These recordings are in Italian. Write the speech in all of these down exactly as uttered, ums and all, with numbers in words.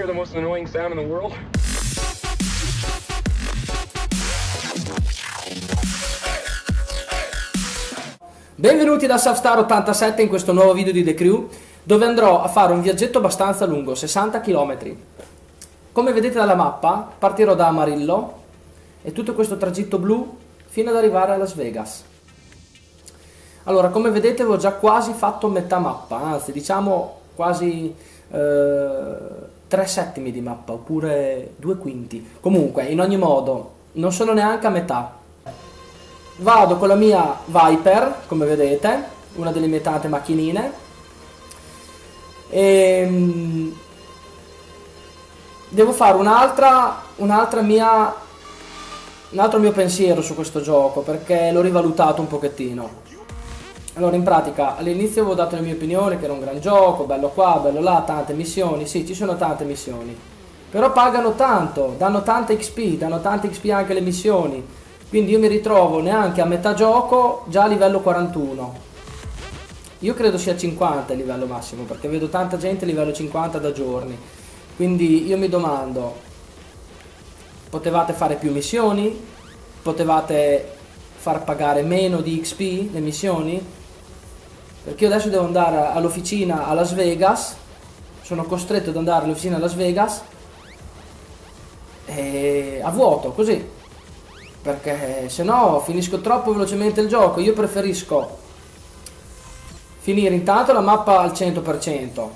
hear the most annoying sound in the world? Benvenuti da Surfstar ottantasette in questo nuovo video di The Crew, dove andrò a fare un viaggetto abbastanza lungo, sessanta chilometri. Come vedete dalla mappa, partirò da Amarillo e tutto questo tragitto blu fino ad arrivare a Las Vegas. Allora, come vedete avevo già quasi fatto metà mappa, anzi diciamo quasi eh, tre settimi di mappa, oppure due quinti. Comunque, in ogni modo, non sono neanche a metà. Vado con la mia Viper, come vedete, una delle mie tante macchinine. E devo fare un'altra un'altra mia un altro mio pensiero su questo gioco, perché l'ho rivalutato un pochettino. Allora, in pratica, all'inizio avevo dato le mie opinioni, che era un gran gioco, bello qua, bello là, tante missioni. Sì, ci sono tante missioni, però pagano tanto, danno tanta X P, danno tante X P anche le missioni. Quindi io mi ritrovo neanche a metà gioco già a livello quarantuno. Io credo sia cinquanta il livello massimo, perché vedo tanta gente a livello cinquanta da giorni. Quindi io mi domando, potevate fare più missioni? Potevate far pagare meno di X P le missioni? Perché io adesso devo andare all'officina a Las Vegas, sono costretto ad andare all'officina a Las Vegas e a vuoto, così. Perché se no finisco troppo velocemente il gioco. Io preferisco finire intanto la mappa al cento per cento.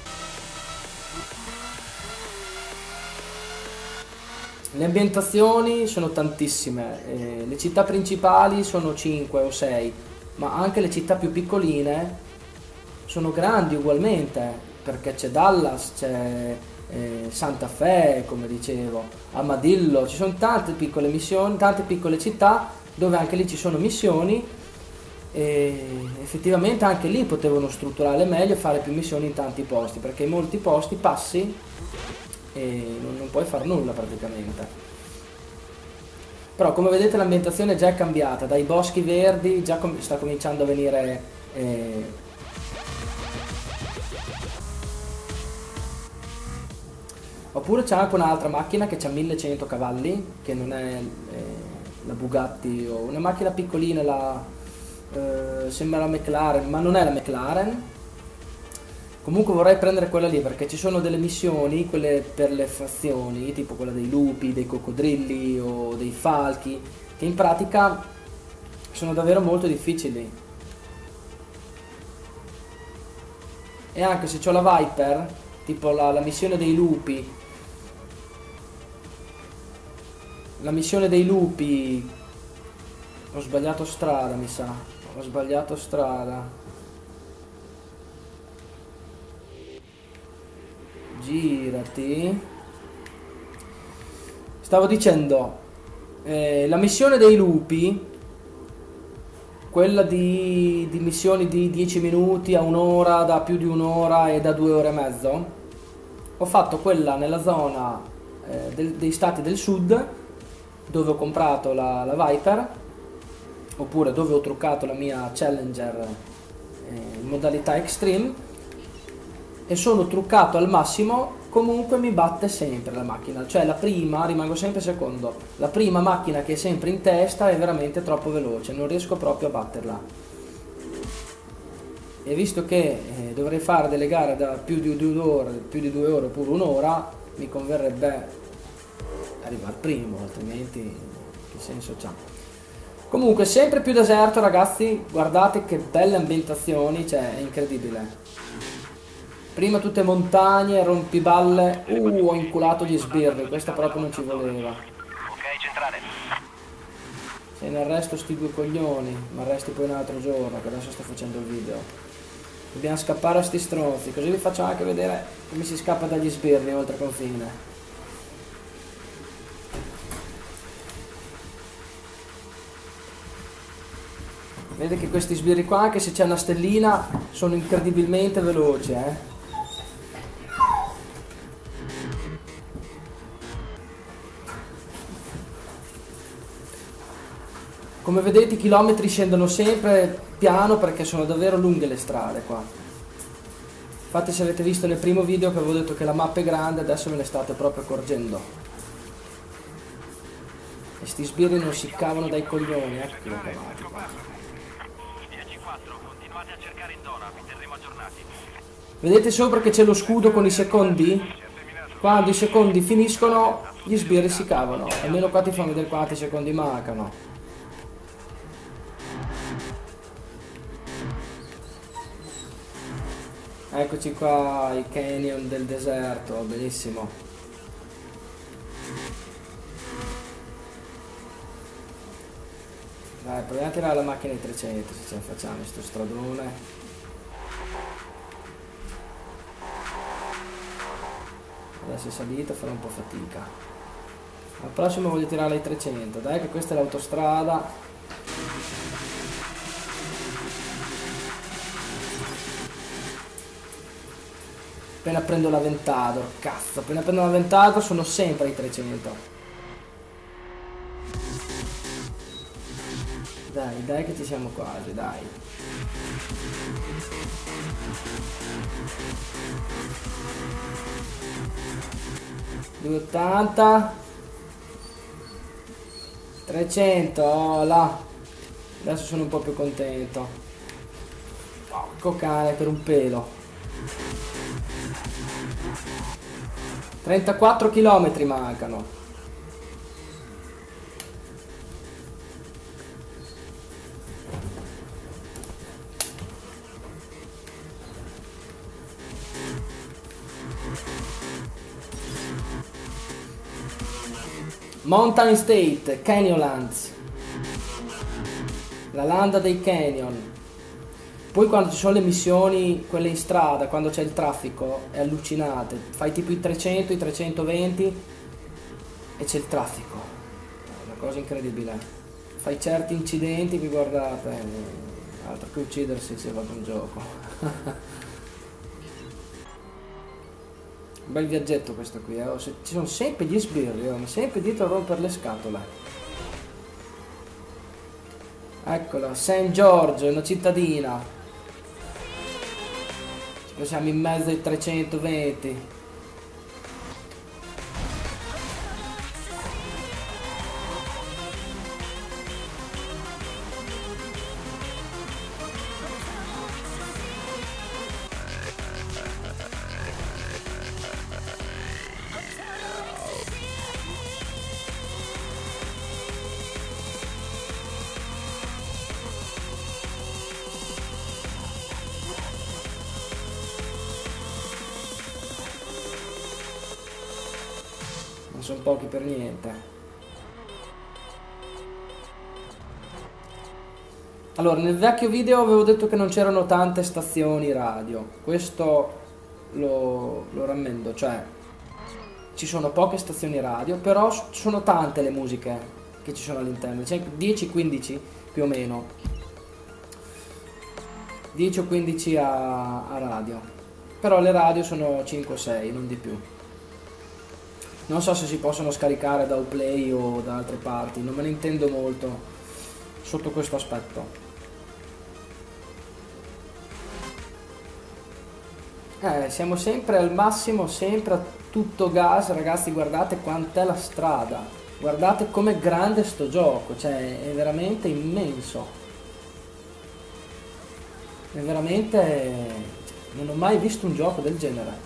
Le ambientazioni sono tantissime, eh, le città principali sono cinque o sei, ma anche le città più piccoline sono grandi ugualmente, perché c'è Dallas, c'è Eh, Santa Fe, come dicevo, Armadillo, ci sono tante piccole missioni, tante piccole città dove anche lì ci sono missioni, e effettivamente anche lì potevano strutturare meglio e fare più missioni in tanti posti, perché in molti posti passi e non, non puoi fare nulla praticamente. Però come vedete l'ambientazione già è cambiata, dai boschi verdi già com- sta cominciando a venire eh, oppure c'è anche un'altra macchina che ha millecento cavalli, che non è eh, la Bugatti, o una macchina piccolina, la, eh, sembra la McLaren, ma non è la McLaren. Comunque vorrei prendere quella lì, perché ci sono delle missioni, quelle per le fazioni, tipo quella dei lupi, dei coccodrilli o dei falchi, che in pratica sono davvero molto difficili. E anche se ho la Viper, tipo la, la missione dei lupi, la missione dei lupi, ho sbagliato strada, mi sa, ho sbagliato strada, girati, stavo dicendo, eh, la missione dei lupi, quella di, di missioni di dieci minuti a un'ora, da più di un'ora e da due ore e mezzo, ho fatto quella nella zona eh, del, dei stati del sud, dove ho comprato la, la Viper, oppure dove ho truccato la mia Challenger eh, in modalità Extreme, e sono truccato al massimo. Comunque mi batte sempre la macchina, cioè la prima, rimango sempre secondo, la prima macchina che è sempre in testa è veramente troppo veloce, non riesco proprio a batterla. E visto che eh, dovrei fare delle gare da più di due ore, più di due ore oppure un'ora, mi converrebbe arrivare primo, altrimenti che senso c'ha? Comunque sempre più deserto, ragazzi, guardate che belle ambientazioni, cioè è incredibile. Prima tutte montagne, rompiballe. Uh, ho inculato gli sbirri, questa proprio non ci voleva. Ok, centrale. Se ne arresto sti due coglioni, ma resti poi un altro giorno, che adesso sto facendo il video. Dobbiamo scappare a sti stronzi, così vi faccio anche vedere come si scappa dagli sbirri oltre confine. Vedete che questi sbirri qua, anche se c'è una stellina, sono incredibilmente veloci, eh. Come vedete i chilometri scendono sempre piano, perché sono davvero lunghe le strade qua. Infatti se avete visto nel primo video che avevo detto che la mappa è grande, adesso ve ne state proprio accorgendo. E sti sbirri non si cavano dai coglioni, ecco che cavati qua. dieci quattro, continuate a cercare in zona, vi terremo aggiornati. Vedete sopra che c'è lo scudo con i secondi? Quando i secondi finiscono, gli sbirri si cavano. Almeno qua ti fanno vedere quanti secondi mancano. Eccoci qua, i canyon del deserto, benissimo. Dai, proviamo a tirare la macchina ai trecento, se ce la facciamo in sto stradone. Adesso è salito, farà un po' fatica. Al prossimo voglio tirare ai trecento, dai che questa è l'autostrada. Appena prendo l'Aventador, cazzo, appena prendo l'Aventador sono sempre ai trecento. Dai, dai che ci siamo quasi, dai. duecentottanta. trecento, oh là. Adesso sono un po' più contento. Porco cane, per un pelo. trentaquattro chilometri mancano. Mountain State, Canyonlands. La landa dei canyon. Poi quando ci sono le missioni, quelle in strada, quando c'è il traffico, è allucinante. Fai tipo i trecento, i trecentoventi e c'è il traffico. È una cosa incredibile. Fai certi incidenti che guardate, altro che uccidersi se va con gioco. Un bel viaggetto questo qui, eh. Ci sono sempre gli sbirri, oh, ma sempre dietro a rompere le scatole. Eccola, Saint George, una cittadina. Siamo in mezzo ai trecentoventi. Sono pochi per niente. Allora, nel vecchio video avevo detto che non c'erano tante stazioni radio. Questo lo, lo rammendo, cioè ci sono poche stazioni radio, però sono tante le musiche che ci sono all'interno, c'è dieci quindici più o meno. dieci o quindici a, a radio. Però le radio sono cinque o sei, non di più. Non so se si possono scaricare da Uplay o da altre parti, non me ne intendo molto sotto questo aspetto. Eh, siamo sempre al massimo, sempre a tutto gas, ragazzi, guardate quant'è la strada, guardate com'è grande sto gioco, cioè è veramente immenso. È veramente... non ho mai visto un gioco del genere.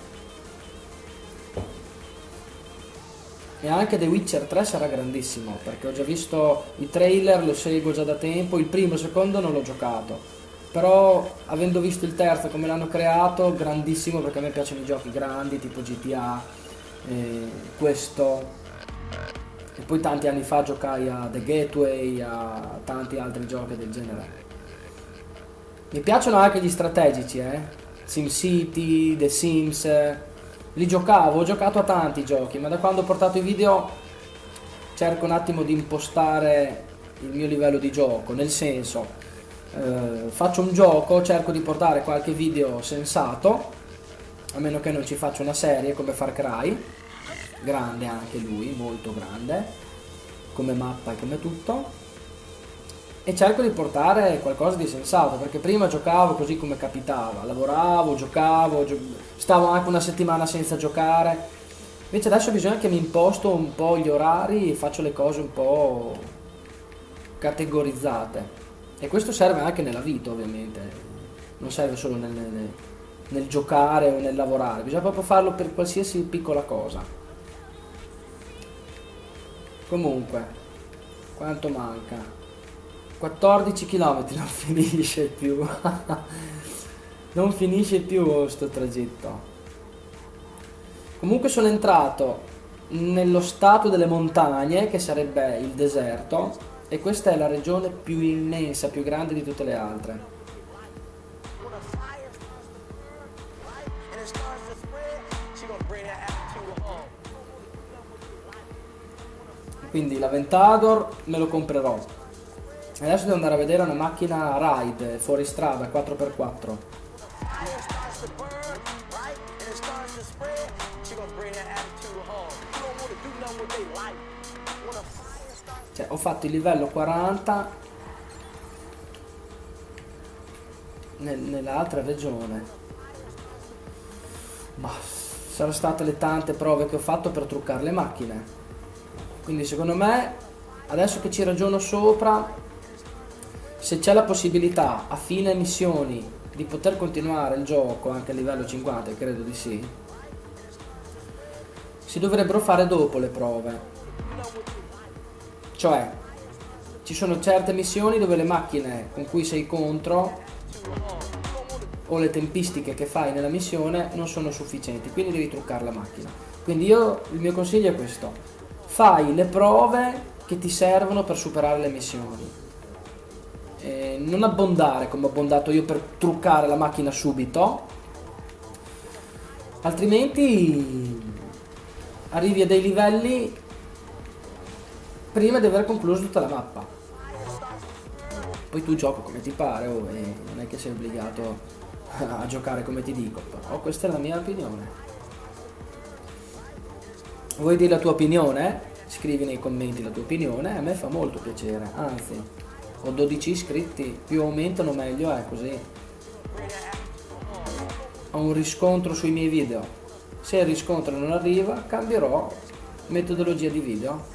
E anche The Witcher tre sarà grandissimo, perché ho già visto i trailer, lo seguo già da tempo, il primo e il secondo non l'ho giocato, però avendo visto il terzo come l'hanno creato, grandissimo, perché a me piacciono i giochi grandi tipo G T A, eh, questo, e poi tanti anni fa giocai a The Gateway, a tanti altri giochi del genere. Mi piacciono anche gli strategici, eh? SimCity, The Sims... li giocavo, ho giocato a tanti giochi, ma da quando ho portato i video cerco un attimo di impostare il mio livello di gioco, nel senso, eh, faccio un gioco, cerco di portare qualche video sensato, a meno che non ci faccia una serie come Far Cry, grande anche lui, molto grande, come mappa e come tutto, e cerco di portare qualcosa di sensato, perché prima giocavo così come capitava, lavoravo, giocavo, gio- stavo anche una settimana senza giocare, invece adesso bisogna che mi imposto un po' gli orari e faccio le cose un po' categorizzate, e questo serve anche nella vita ovviamente, non serve solo nel, nel- nel giocare o nel lavorare, bisogna proprio farlo per qualsiasi piccola cosa. Comunque, quanto manca? quattordici chilometri, non finisce più. Non finisce più sto tragitto. Comunque sono entrato nello stato delle montagne, che sarebbe il deserto, e questa è la regione più immensa, più grande di tutte le altre. Quindi l'Aventador me lo comprerò. Adesso devo andare a vedere una macchina ride fuori strada quattro per quattro. Cioè, ho fatto il livello quaranta nel, nell'altra regione. Ma saranno state le tante prove che ho fatto per truccare le macchine. Quindi secondo me, adesso che ci ragiono sopra, se c'è la possibilità a fine missioni di poter continuare il gioco anche a livello cinquanta, credo di sì, si dovrebbero fare dopo le prove. Cioè, ci sono certe missioni dove le macchine con cui sei contro o le tempistiche che fai nella missione non sono sufficienti, quindi devi truccare la macchina. Quindi io, il mio consiglio è questo: fai le prove che ti servono per superare le missioni, e non abbondare come ho abbondato io per truccare la macchina subito, altrimenti arrivi a dei livelli prima di aver concluso tutta la mappa. Poi tu gioca come ti pare, oh, e non è che sei obbligato a giocare come ti dico, però questa è la mia opinione. Vuoi dire la tua opinione? Scrivi nei commenti la tua opinione, a me fa molto piacere, anzi, ho dodici iscritti, più aumentano meglio è, così ho un riscontro sui miei video. Se il riscontro non arriva, cambierò metodologia di video.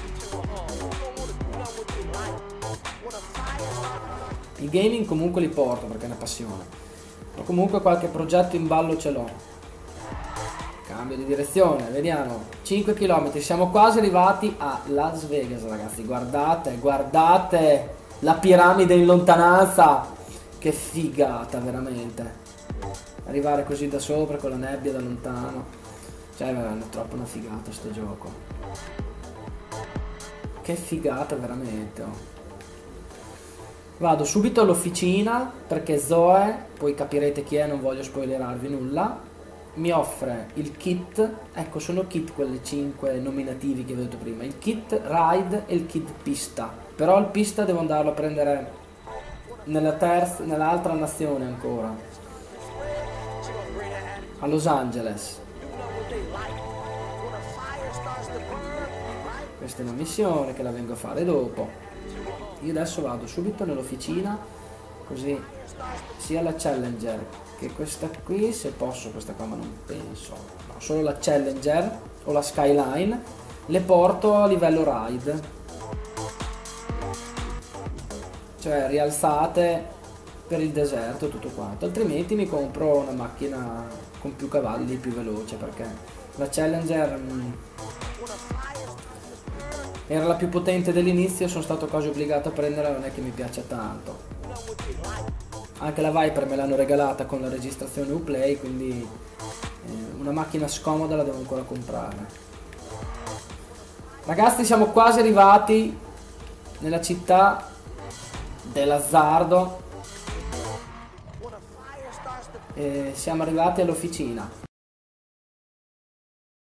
I gaming comunque li porto perché è una passione, ma comunque qualche progetto in ballo ce l'ho. Cambio di direzione, vediamo, cinque chilometri, siamo quasi arrivati a Las Vegas, ragazzi. Guardate, guardate la piramide in lontananza, che figata veramente, arrivare così da sopra con la nebbia da lontano, cioè è troppo una figata sto gioco, che figata veramente, oh. Vado subito all'officina perché Zoe, poi capirete chi è, non voglio spoilerarvi nulla, mi offre il kit. Ecco, sono kit quelle cinque nominativi che vi ho detto prima, il kit ride e il kit pista, però il pista devo andarlo a prendere nella terza, nell'altra nazione ancora, a Los Angeles. Questa è una missione che la vengo a fare dopo. Io adesso vado subito nell'officina, così sia la Challenger che questa qui, se posso questa qua, ma non penso, no, solo la Challenger o la Skyline le porto a livello ride, cioè rialzate per il deserto e tutto quanto, altrimenti mi compro una macchina con più cavalli, più veloce, perché la Challenger mh, era la più potente dell'inizio, sono stato quasi obbligato a prenderla, non è che mi piace tanto. Anche la Viper me l'hanno regalata con la registrazione Uplay, quindi eh, una macchina scomoda la devo ancora comprare. Ragazzi, siamo quasi arrivati nella città dell'azzardo e siamo arrivati all'officina.